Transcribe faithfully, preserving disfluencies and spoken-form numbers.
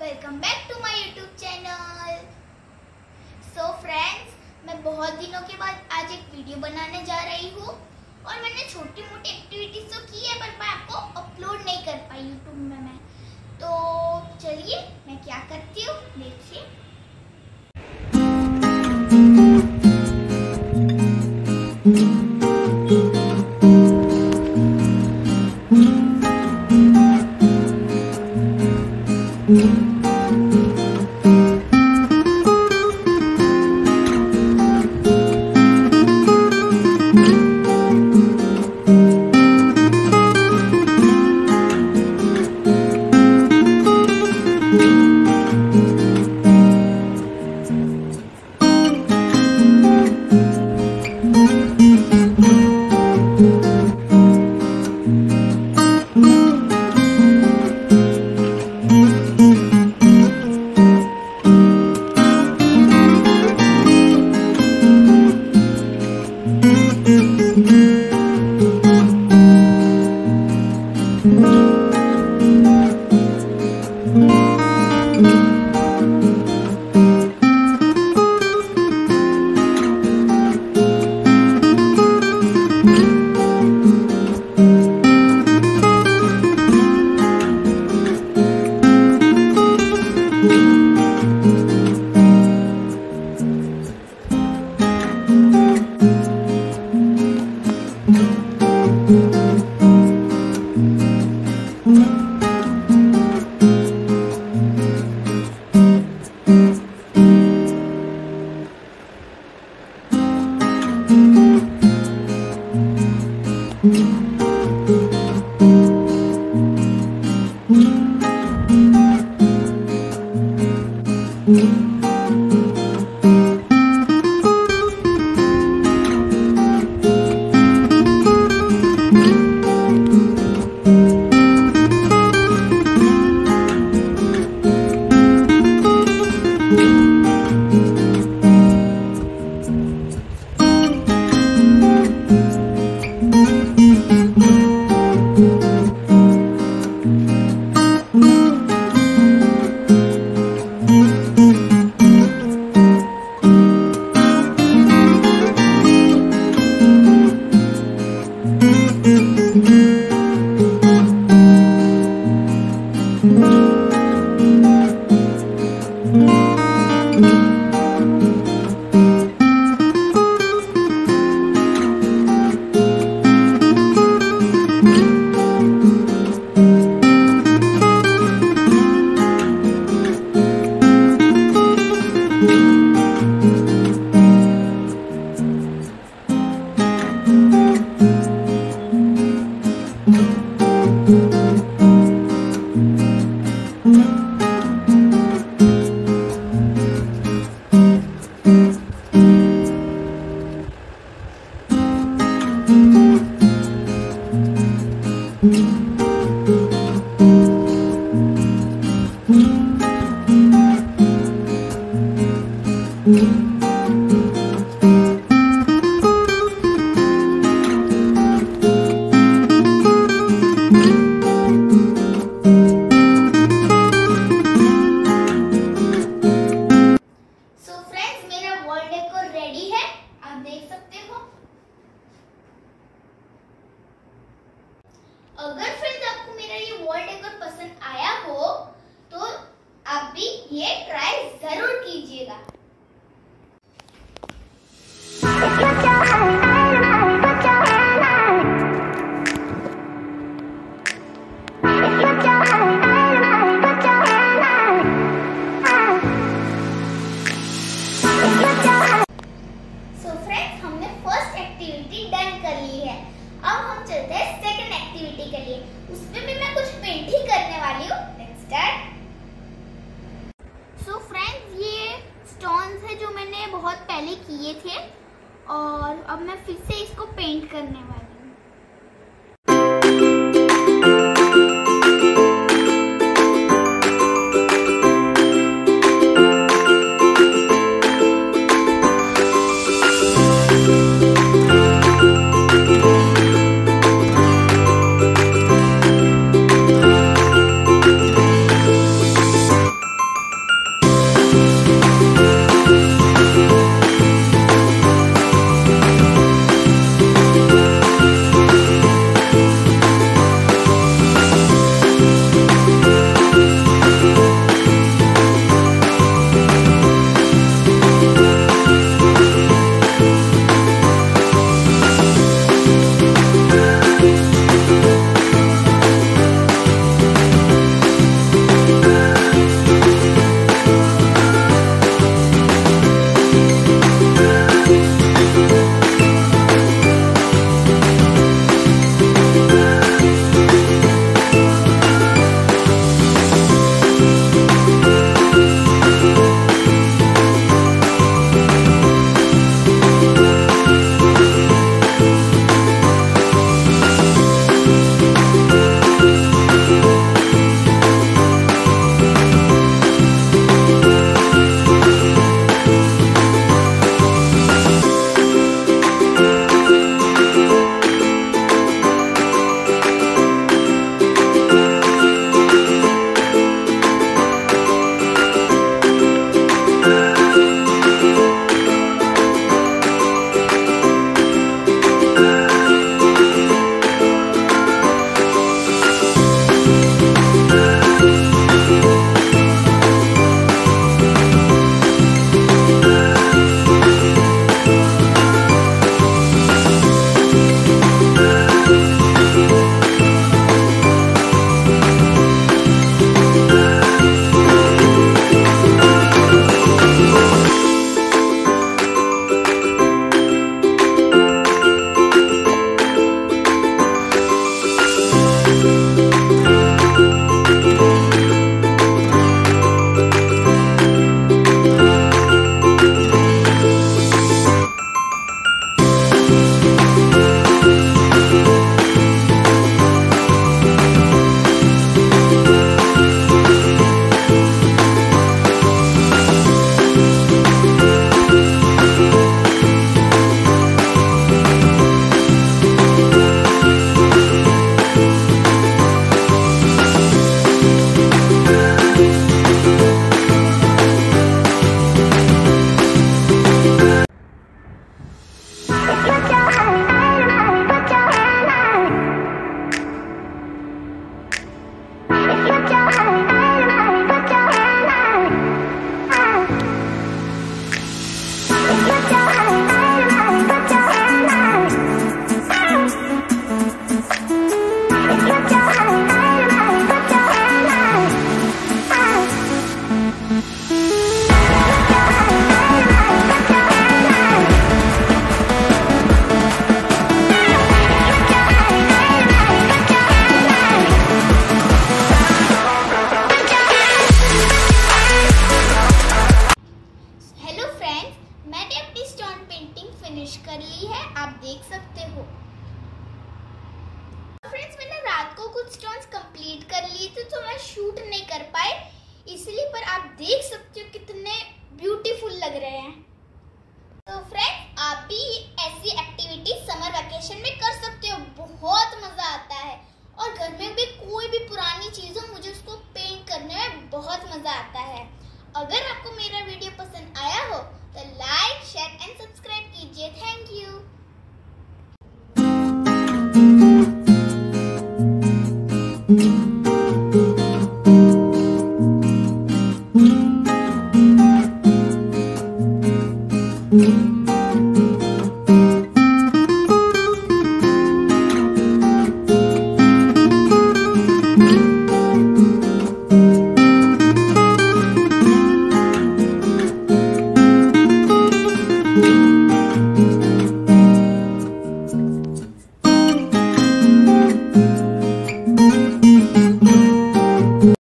Welcome back to my YouTube channel. So friends, मैं बहुत दिनों के बाद आज एक वीडियो बनाने जा रही हूँ और मैंने छोटी मोटी एक्टिविटीज तो की है पर मैं आपको अपलोड नहीं कर पाई यूट्यूब में मैं तो चलिए मैं क्या करती हूँ देखिए। अगर फ्रेंड्स आपको मेरा ये वॉल डेकोर पसंद आया हो तो आप भी ये ट्राई जरूर कीजिएगा। सो फ्रेंड्स, हमने फर्स्ट एक्टिविटी डन कर ली है। अब हम चलते हैं सेकंड एक्टिविटी के लिए। उसमें भी मैं कुछ पेंट ही करने वाली हूँ। Let's start. सो फ्रेंड्स, ये स्टोन्स है जो मैंने बहुत पहले किए थे और अब मैं फिर से इसको पेंट करने वाली हूँ। देख सकते हो कितने ब्यूटीफुल लग रहे हैं। तो फ्रेंड्स, आप भी ऐसी एक्टिविटी समर वेकेशन में कर सकते हो, बहुत मजा आता है। और घर में भी कोई भी पुरानी चीज हो, मुझे उसको पेंट करने में बहुत मजा आता है। अगर आपको मेरा वीडियो पसंद आया हो तो लाइक, शेयर एंड सब्सक्राइब कीजिए। Thank you. Thank you.